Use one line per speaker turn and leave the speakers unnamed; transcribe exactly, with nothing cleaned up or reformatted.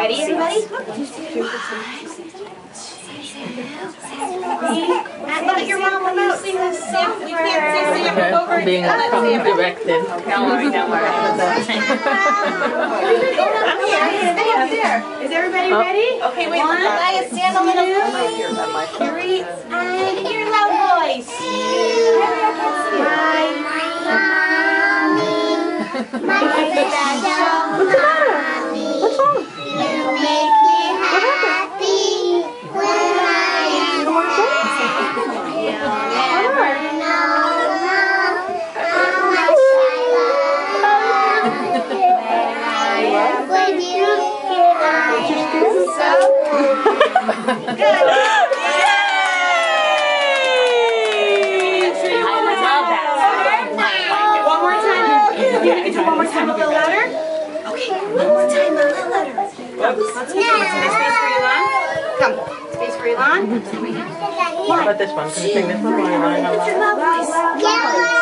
Ready, everybody? And look at your mom when you sing this song. We can't sing Sam over
I'm being directed.
Don't worry, don't worry. I'm here. Stay up there. Is everybody ready? Okay, wait. One, Maya, stand a little. Three, and your loud voice. My, my special mommy.
What's wrong?
You make me happy when I am sad. You'll never know how much I love you. When I am with you, I am so good. You can do one more time a little louder. Okay, one more time a little louder. Come, let's get over to this space for Elon. Come, space for Elon.
What about this one? Can you sing this one while you're running on?
Loud voice.